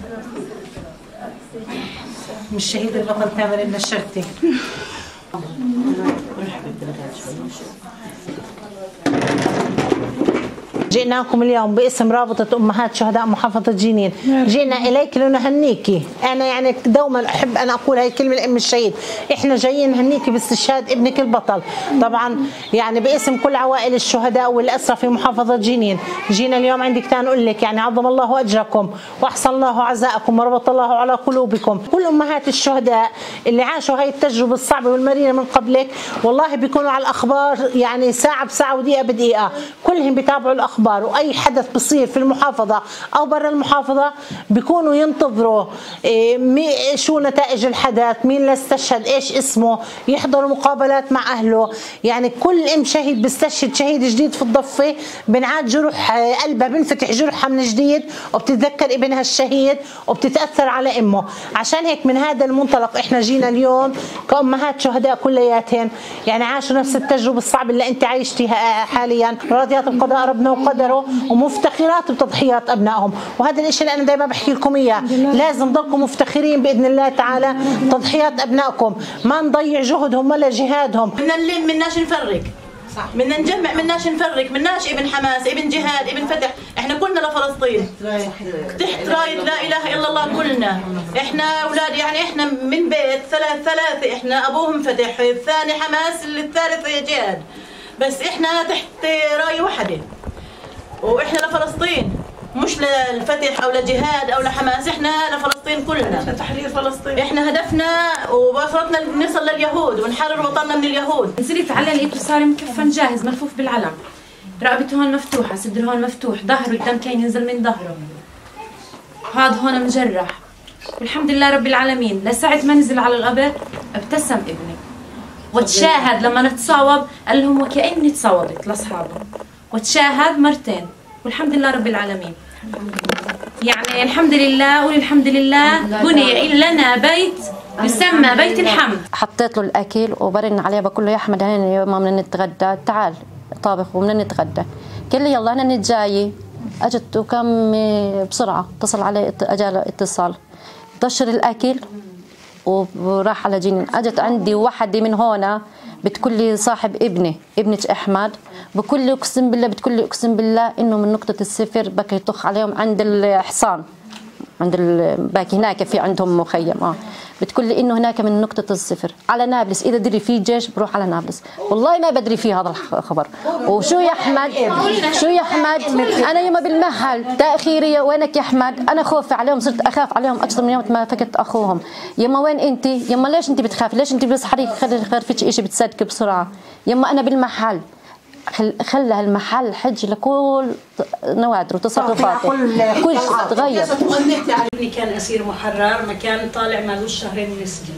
من الشهيد البطل تامر النشرتي. جئناكم اليوم باسم رابطة أمهات شهداء محافظة جنين، جئنا إليك لنهنيكي. أنا يعني دوما أحب أن أقول هاي الكلمة لأم الشهيد، إحنا جايين نهنيكي باستشهاد ابنك البطل، طبعا يعني باسم كل عوائل الشهداء والأسرى في محافظة جنين. جينا اليوم عندك تنقول لك يعني عظم الله أجركم وأحسن الله عزاءكم وربط الله على قلوبكم. كل أمهات الشهداء اللي عاشوا هاي التجربة الصعبة والمريرة من قبلك والله بيكونوا على الأخبار يعني ساعة بساعة ودقيقة بدقيقة، كلهم بيتابعوا الأخبار، واي حدث بصير في المحافظه او برا المحافظه بيكونوا ينتظروا شو نتائج الحدث، مين اللي استشهد، ايش اسمه، يحضروا مقابلات مع اهله. يعني كل ام شهيد بيستشهد شهيد جديد في الضفه بنعاد جرح قلبها، بنفتح جرحها من جديد وبتتذكر ابنها الشهيد وبتتاثر على امه. عشان هيك من هذا المنطلق احنا جينا اليوم كامهات شهداء كلياتهم يعني عاشوا نفس التجربه الصعبه اللي انت عايشتيها حاليا، راضيات بقضاء ربنا وقدره ومفتخرات بتضحيات ابنائهم. وهذا الشيء اللي انا دائما بحكي لكم اياه، لازم تضلكم مفتخرين باذن الله تعالى تضحيات ابنائكم، ما نضيع جهدهم ولا جهادهم. بدنا نلم، بدناش نفرق، بدنا نجمع، بدناش نفرق، بدناش ابن حماس، ابن جهاد، ابن فتح، احنا كلنا لفلسطين تحت رايه لا اله الا الله كلنا. احنا اولاد يعني احنا من بيت ثلاثه، احنا ابوهم فتح، الثاني حماس، الثالث جهاد، بس احنا تحت رايه واحده واحنا لفلسطين، مش للفتح او لجهاد او لحماس، احنا لفلسطين كلنا، لتحرير فلسطين. احنا هدفنا وبصرتنا نصل لليهود ونحرر وطننا من اليهود. نزلت على لقيته صار مكفن جاهز ملفوف بالعلم، رقبته هون مفتوحه، صدره هون مفتوح، ظهره الدم كان ينزل من ظهره، هذا هون مجرح. والحمد لله رب العالمين لساعة ما نزل على القبر ابتسم ابني وتشاهد لما نتصاوب، قال لهم وكأني تصاوبت لاصحابه، وتشاهد مرتين والحمد لله رب العالمين. يعني الحمد لله، قول الحمد لله، بني لنا بيت يسمى بيت الحمد. حطيت له الاكل وبرن عليه بقول له يا احمد هنا ما بدنا نتغدى، تعال طابخ وبدنا نتغدى. قال لي يلا انا جاي. اجت وكم بسرعه اتصل علي، اجى اتصال طشر الاكل وراح على جنين. اجت عندي وحده من هون بتقول لي صاحب ابنة احمد، بكل لي اقسم بالله، بتقول لي اقسم بالله انه من نقطه الصفر بكى يطخ عليهم عند الحصان، عند باكي هناك في عندهم مخيم. بتقول لي انه هناك من نقطه الصفر على نابلس، اذا دري في جيش بروح على نابلس. والله ما بدري في هذا الخبر. وشو يا احمد، شو يا احمد، انا يما بالمهل تاخيري، وينك يا احمد؟ انا خوفي عليهم، صرت اخاف عليهم اكثر من يوم ما فكت اخوهم. يما وين انت؟ يما ليش انت بتخافي؟ ليش انت بتصحري خرفتش شيء بتصدق بسرعه؟ يما انا بالمحل. خلى المحل حج لكل نوادر وتصرفاته، كل شيء تغير. ابني كان اسير محرر، مكان طالع مالوش شهرين من السجن.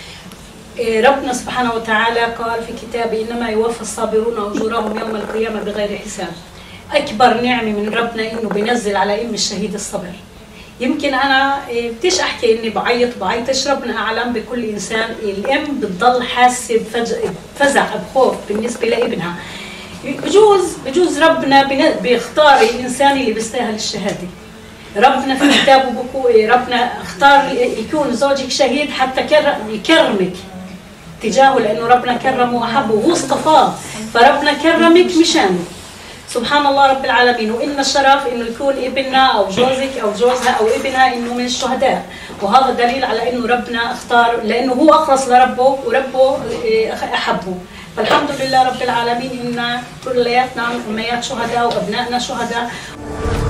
ربنا سبحانه وتعالى قال في كتابه انما يوفى الصابرون اجورهم يوم القيامه بغير حساب. اكبر نعمه من ربنا انه بينزل على ام الشهيد الصبر. يمكن انا بديش احكي اني بعيطش، ربنا اعلم بكل انسان. الام بتضل حاسه بفزع بخوف بالنسبه لابنها. بجوز ربنا بيختار الانسان اللي بيستاهل الشهاده. ربنا في كتابه ربنا اختار يكون زوجك شهيد حتى يكرمك تجاهه، لانه ربنا كرمه واحبه وهو اصطفاه، فربنا كرمك مشانه. سبحان الله رب العالمين. وإن الشرف انه يكون ابننا او جوزك او جوزها او ابنها انه من الشهداء، وهذا دليل على انه ربنا اختار، لانه هو اخلص لربه وربه احبه. فالحمد لله رب العالمين ان كلياتنا اميات شهداء وابنائنا شهداء.